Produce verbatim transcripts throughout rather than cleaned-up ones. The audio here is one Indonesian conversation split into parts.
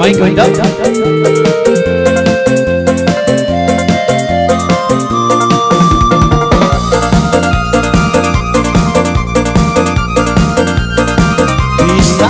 Main kehendak. Bisa.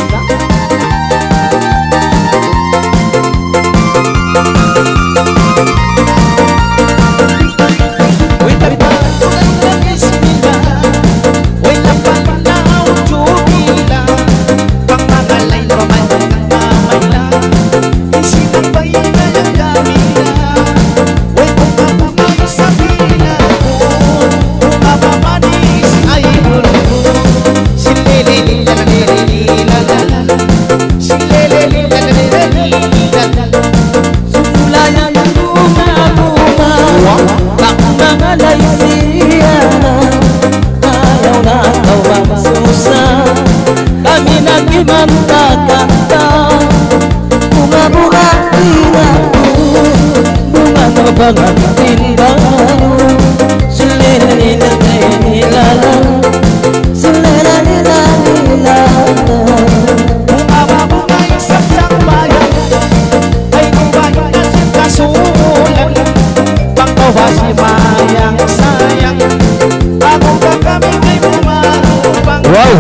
Bunga-bunga indahku, bunga banget indahmu, selera lila lila, selera lila lila. Bunga-bunga isang bayang, ay kubayang kasih kasulan, pangkawa si mayang sayang, ako ka kami kay bumabang. Wow.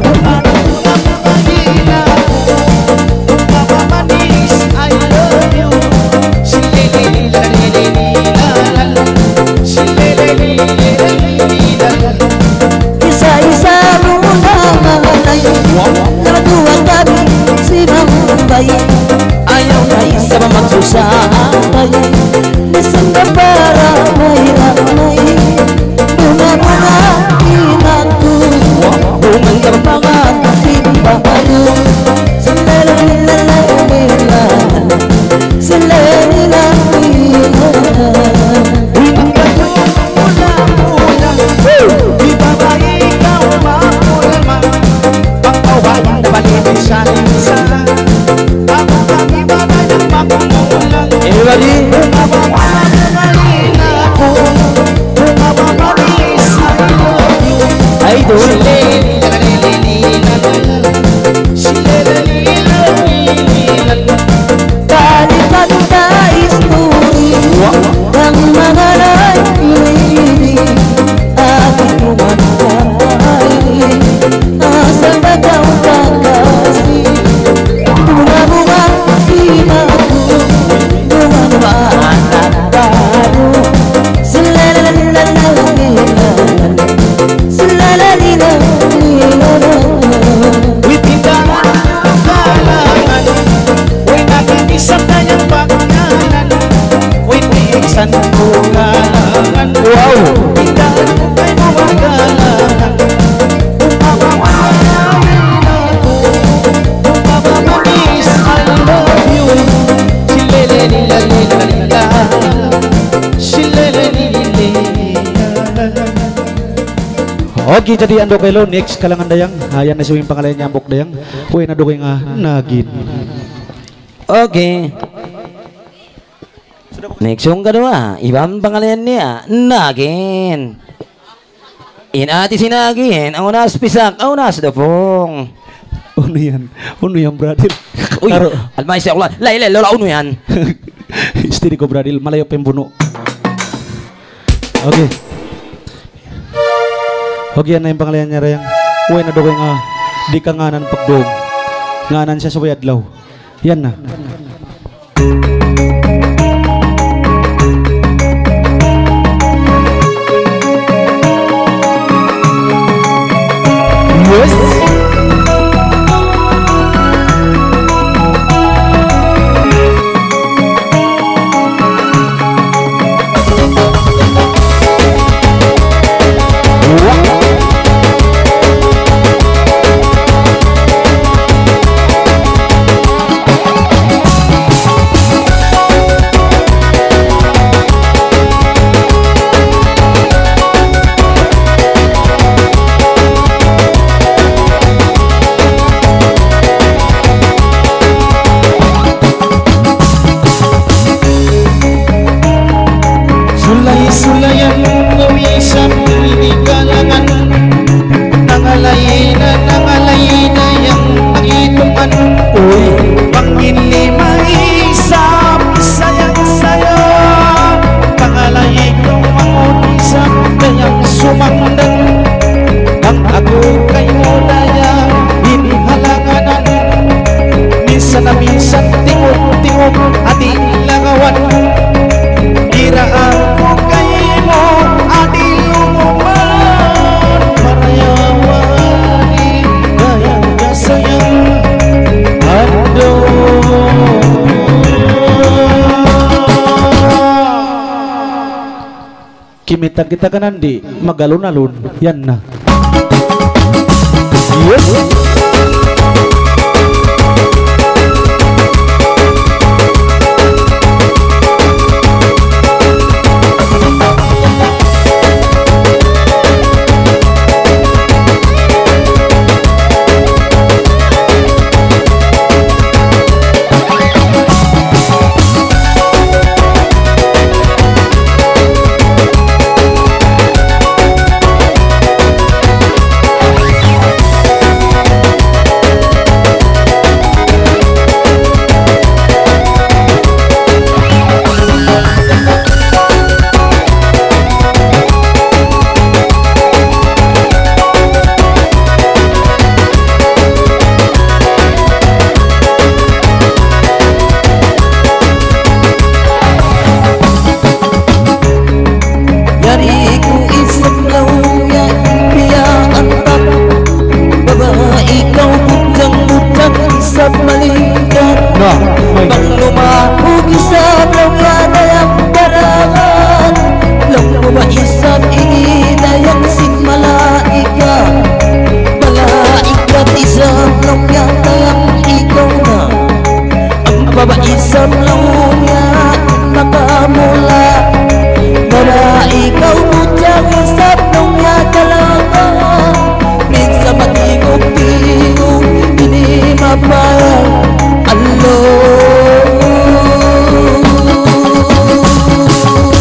Ayaw na isa ba magsusabay, isang para may ramay, bunga-bunga inako, bungang kapangan timbayo, selera lila lila, selera lila lila. Mula-mula, di bawah ikaw mapulma, pangkawan na balibisan-isa. Everybody, I do. Tadi kata istri yang mengenai ini, aku mengenai asal kau tak kasih bunga-bunga indahku. Wow, indah kay mawagalan, mamamis, I love you, silele lila lila lila, silele lila. Oke, jadi ando kailo next kalangan dayang, ayan na siwing pangalan niya ambok dayang, uy na dukoy nga nagin. Oke. Next yung kedua, ibang pangalan niya, Nagin. Inati si Nagin, ang unas pisak, ang unas dapong. Uno yan, uno yan, brother. Uy, almay siya ulan, lailay, lola, uno yan. Istiri ko, brother, malayo pembuno. Okay. Okay, yan na yung pangalan niya, Rayang. Uy, na doon nga, di ka nganan pagdong. Nganan siya sa wayadlaw. Yan na. Yes. minsan na minsan tingog-tingog adi langawan ira ako kay mo adi lumuman marayawani gayang kasayang Kimita kita kan andi magalun-alun yan na. Yes.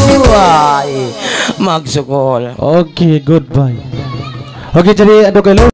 Magsukol. Okay, goodbye. Okay, jadi ada kalau